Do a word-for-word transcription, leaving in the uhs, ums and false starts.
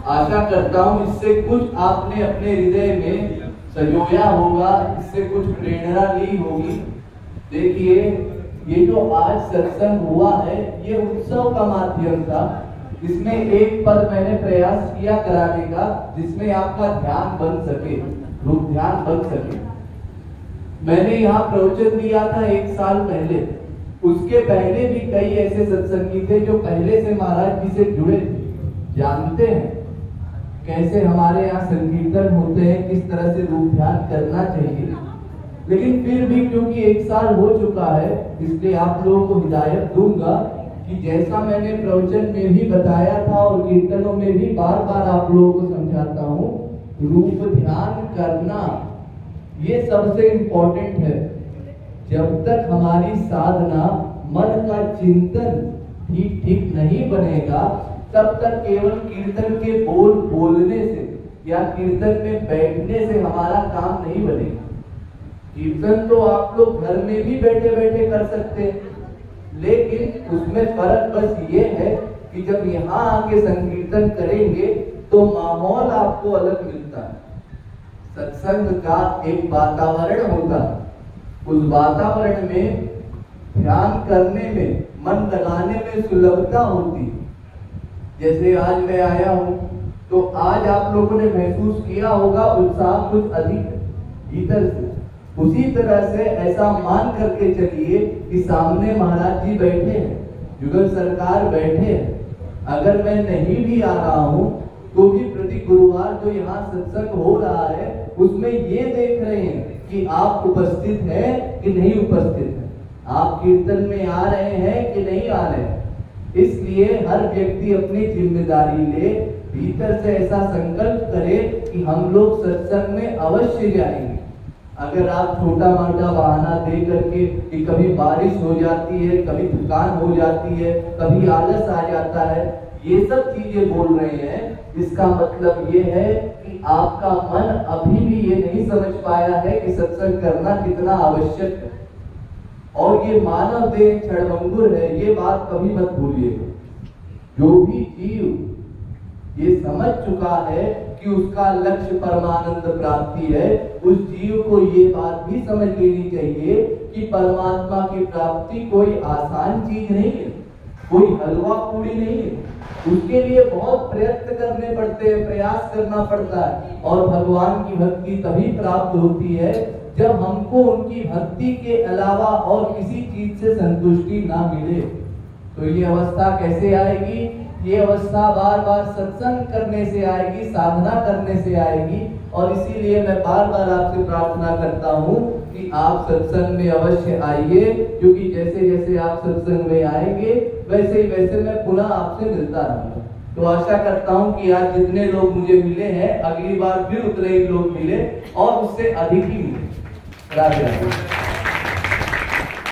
आशा करता हूँ इससे कुछ आपने अपने हृदय में संजोया होगा, इससे कुछ प्रेरणा ली होगी। देखिए, ये जो आज सत्संग हुआ है ये उत्सव का माध्यम था। इसमें एक पद मैंने प्रयास किया कराने का जिसमें आपका ध्यान बन सके, रूप ध्यान बन सके। मैंने यहाँ प्रवचन दिया था एक साल पहले, उसके पहले भी कई ऐसे सत्संगी थे जो पहले से महाराज जी से जुड़े थे, जानते हैं कैसे हमारे यहाँ संकीर्तन होते हैं, किस तरह से रूप ध्यान करना चाहिए। लेकिन फिर भी क्योंकि एक साल हो चुका है, इसलिए आप लोगों को हिदायत दूंगा कि जैसा मैंने प्रवचन में भी बताया था और कीर्तनों में भी बार बार आप लोगों को समझाता हूँ, रूप ध्यान करना ये सबसे इम्पोर्टेंट है। जब तक हमारी साधना मन का चिंतन ठीक ठीक नहीं बनेगा, तब तक केवल कीर्तन के बोल बोलने से या कीर्तन में बैठने से हमारा काम नहीं बनेगा। कीर्तन तो आप लोग घर में भी बैठे बैठे कर सकते हैं, लेकिन उसमें फर्क बस ये है कि जब यहाँ आके संकीर्तन करेंगे तो माहौल आपको अलग मिलता है। सत्संग का एक वातावरण होता है, उस वातावरण में ध्यान करने में, मन लगाने में सुलभता होती है। जैसे आज मैं आया हूँ तो आज आप लोगों ने महसूस किया होगा उत्साह कुछ अधिक है भीतर से। उसी तरह से ऐसा मान करके चलिए कि सामने महाराज जी बैठे हैं, जुगल सरकार बैठे हैं। अगर मैं नहीं भी आ रहा हूँ तो भी प्रति गुरुवार जो यहाँ सत्संग हो रहा है उसमें ये देख रहे हैं कि आप उपस्थित हैं कि नहीं उपस्थित हैं, आप कीर्तन में आ रहे हैं कि नहीं आ रहे हैं। इसलिए हर व्यक्ति अपनी जिम्मेदारी ले, भीतर से ऐसा संकल्प करे कि हम लोग सत्संग में अवश्य जाएंगे। अगर आप छोटा मोटा बहाना दे करके कि कभी बारिश हो जाती है, कभी थकान हो जाती है, कभी आलस आ जाता है, ये सब चीजें बोल रहे हैं, इसका मतलब ये है कि आपका मन अभी भी ये नहीं समझ पाया है कि सत्संग करना कितना आवश्यक है। और ये मानव देह क्षणभंगुर है, ये बात कभी मत भूलिएगा। जो भी जीव ये समझ चुका है कि उसका लक्ष्य परमानंद प्राप्ति है, उस जीव को ये बात भी समझ लेनी चाहिए कि परमात्मा की प्राप्ति कोई आसान चीज नहीं है, कोई हलवा पूरी नहीं है। उसके लिए बहुत प्रयत्न करने पड़ते हैं, प्रयास करना पड़ता है। और भगवान की भक्ति तभी प्राप्त होती है जब हमको उनकी भक्ति के अलावा और किसी चीज से संतुष्टि ना मिले। तो ये अवस्था कैसे आएगी? ये अवस्था बार बार सत्संग करने से आएगी, साधना करने से आएगी। और इसीलिए मैं बार बार आपसे प्रार्थना करता हूँ कि आप सत्संग में अवश्य आइए, क्योंकि जैसे जैसे आप सत्संग में आएंगे वैसे ही वैसे मैं पुनः आपसे मिलता रहूंगा। तो आशा करता हूँ कि आज जितने लोग मुझे मिले हैं, अगली बार फिर उतने ही लोग मिले और उससे अधिक ही मिले। राधे राधे।